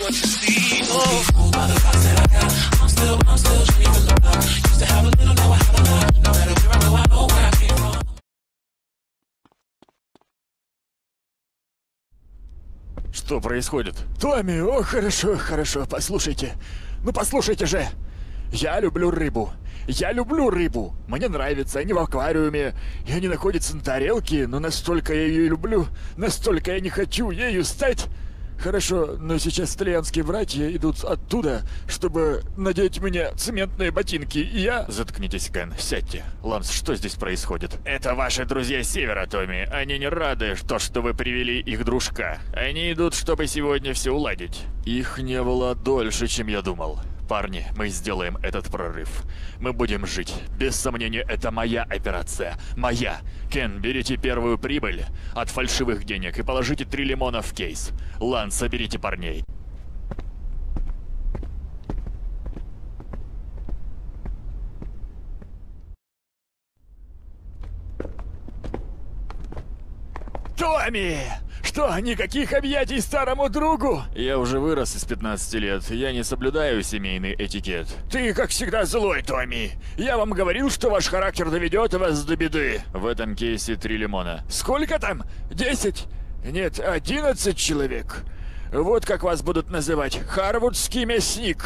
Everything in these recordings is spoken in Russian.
Что происходит? Томми, о, хорошо, хорошо, послушайте. Ну послушайте же. Я люблю рыбу. Я люблю рыбу. Мне нравится, они в аквариуме, и они находятся на тарелке, но настолько я ее люблю, настолько я не хочу ею стать. Хорошо, но сейчас итальянские братья идут оттуда, чтобы надеть мне цементные ботинки, и я... Заткнитесь, Кен, сядьте. Ланс, что здесь происходит? Это ваши друзья с севера, Томми. Они не рады, что вы привели их дружка. Они идут, чтобы сегодня все уладить. Их не было дольше, чем я думал. Парни, мы сделаем этот прорыв. Мы будем жить. Без сомнения, это моя операция. Моя. Кен, берите первую прибыль от фальшивых денег и положите 3 лимона в кейс. Ланс, соберите парней. Томми! Что, никаких объятий старому другу? Я уже вырос из 15 лет, я не соблюдаю семейный этикет. Ты, как всегда, злой, Томми. Я вам говорил, что ваш характер доведет вас до беды. В этом кейсе 3 лимона. Сколько там? 10? Нет, 11 человек. Вот как вас будут называть. Харвардский мясник.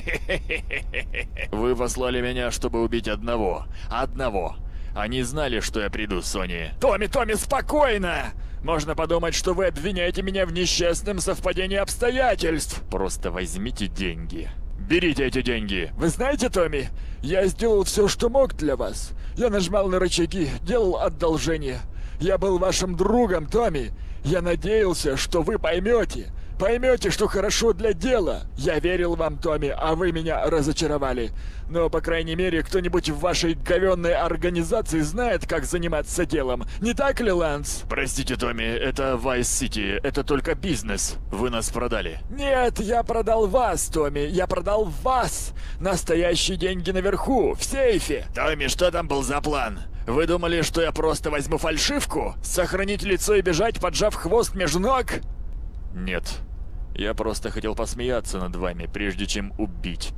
Вы послали меня, чтобы убить одного. Одного. Они знали, что я приду, Сони. Томми, спокойно! Можно подумать, что вы обвиняете меня в несчастном совпадении обстоятельств. Просто возьмите деньги. Берите эти деньги. Вы знаете, Томми, я сделал все, что мог для вас. Я нажимал на рычаги, делал одолжение. Я был вашим другом, Томми. Я надеялся, что вы поймете. Поймете, что хорошо для дела. Я верил вам, Томми, а вы меня разочаровали. Но, по крайней мере, кто-нибудь в вашей говенной организации знает, как заниматься делом. Не так ли, Ланс? Простите, Томми, это Vice City. Это только бизнес. Вы нас продали. Нет, я продал вас, Томми. Я продал вас. Настоящие деньги наверху, в сейфе. Томми, что там был за план? Вы думали, что я просто возьму фальшивку? Сохранить лицо и бежать, поджав хвост между ног? Нет. Я просто хотел посмеяться над вами, прежде чем убить.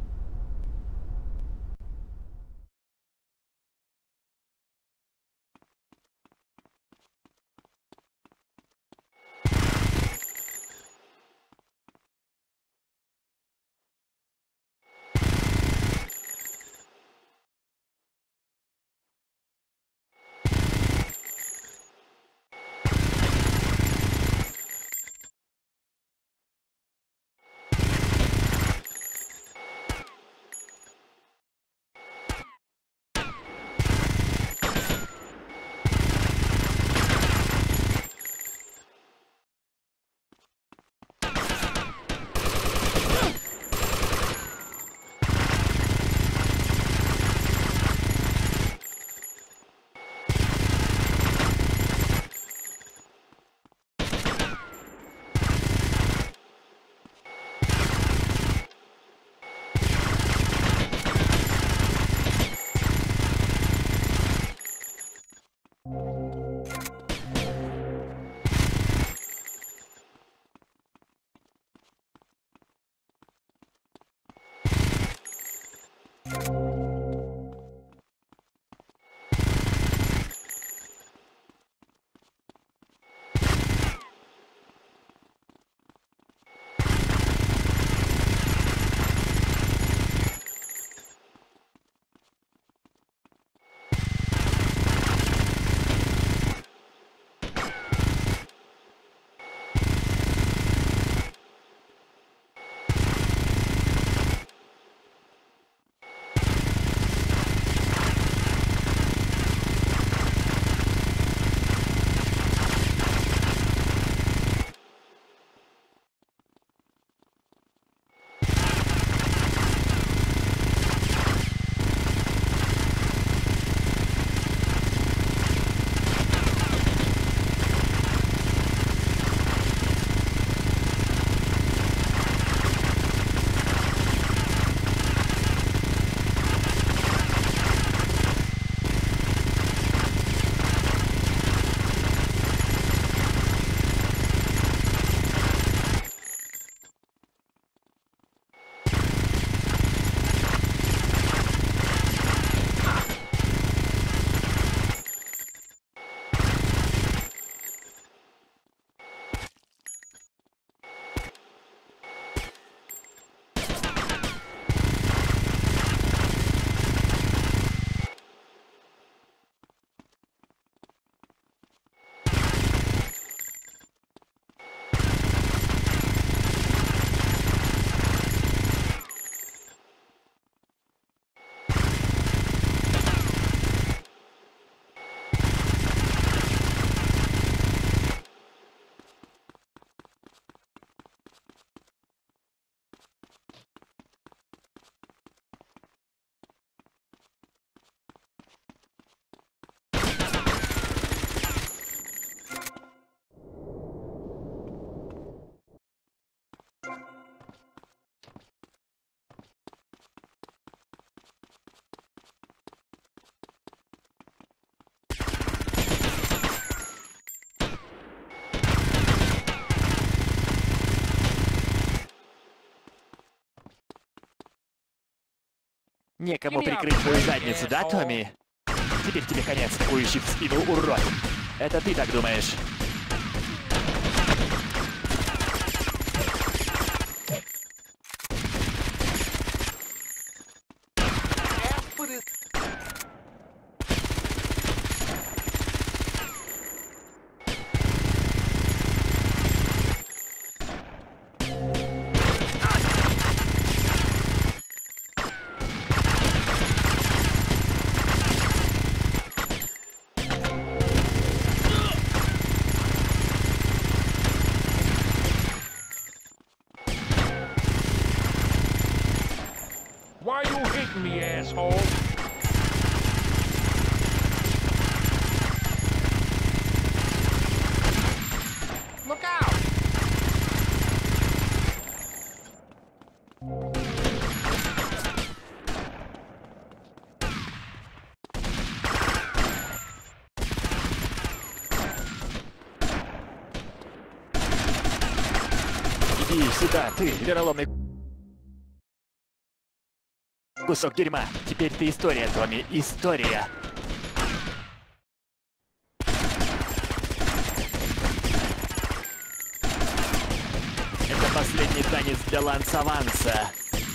Некому прикрыть твою задницу, да, Томми? Теперь тебе конец, атакующий в спину урод. Это ты так думаешь? Why you hitting me, asshole? Look out! Иди сюда, ты, вероломный кусок дерьма. Теперь ты история, Томми, история. Это последний танец для Ланса Ванса.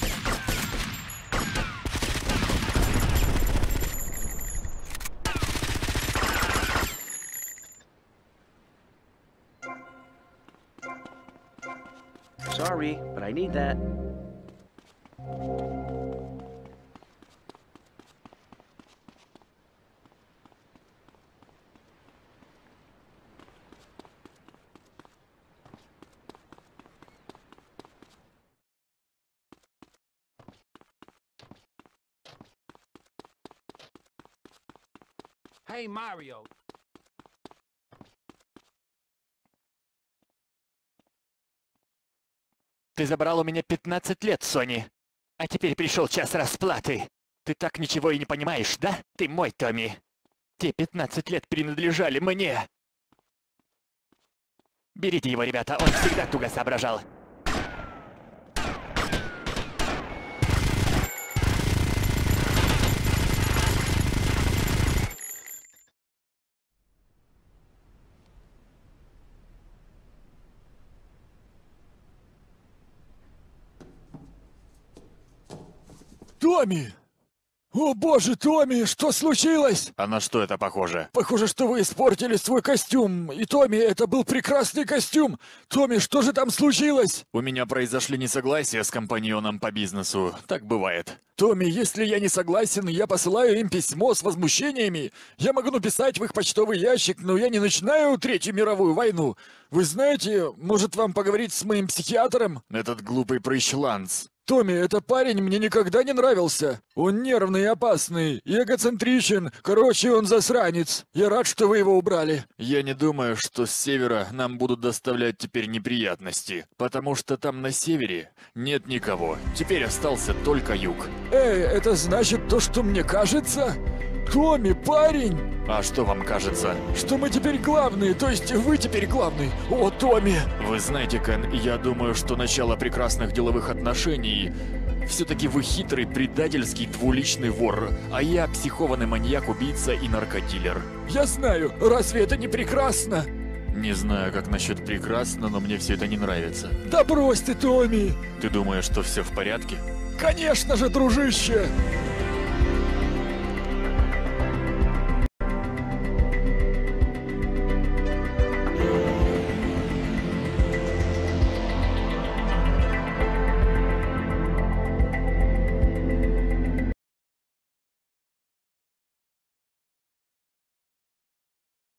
Sorry, but I need that. Hey, Mario. Ты забрал у меня 15 лет, Сони. А теперь пришел час расплаты. Ты так ничего и не понимаешь, да? Ты мой, Томми. Те 15 лет принадлежали мне. Берите его, ребята, он всегда туго соображал. Томми! О боже, Томми, что случилось? А на что это похоже? Похоже, что вы испортили свой костюм. И, Томми, это был прекрасный костюм. Томми, что же там случилось? У меня произошли несогласия с компаньоном по бизнесу. Так бывает. Томми, если я не согласен, я посылаю им письмо с возмущениями. Я могу написать в их почтовый ящик, но я не начинаю Третью мировую войну. Вы знаете, может вам поговорить с моим психиатром? Этот глупый прыщ Ланс. Томми, этот парень мне никогда не нравился. Он нервный и опасный, и эгоцентричен. Короче, он засранец. Я рад, что вы его убрали. Я не думаю, что с севера нам будут доставлять теперь неприятности, потому что там на севере нет никого. Теперь остался только юг. Эй, это значит то, что мне кажется? Томми, парень! А что вам кажется? Что мы теперь главные, то есть вы теперь главный. О, Томми! Вы знаете, Кен, я думаю, что начало прекрасных деловых отношений... Все-таки вы хитрый, предательский, двуличный вор, а я психованный маньяк, убийца и наркодилер. Я знаю, разве это не прекрасно? Не знаю, как насчет прекрасно, но мне все это не нравится. Да брось ты, Томми! Ты думаешь, что все в порядке? Конечно же, дружище!